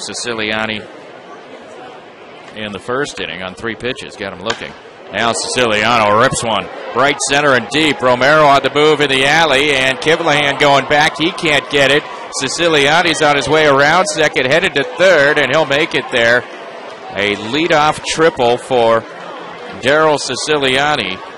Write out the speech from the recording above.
Ceciliani in the first inning on 3 pitches. Got him looking. Now Ceciliano rips one. Right center and deep. Romero on the move in the alley, and Kivlahan going back. He can't get it. Ceciliani's on his way around second, headed to third, and he'll make it there. A leadoff triple for Darrell Ceciliani.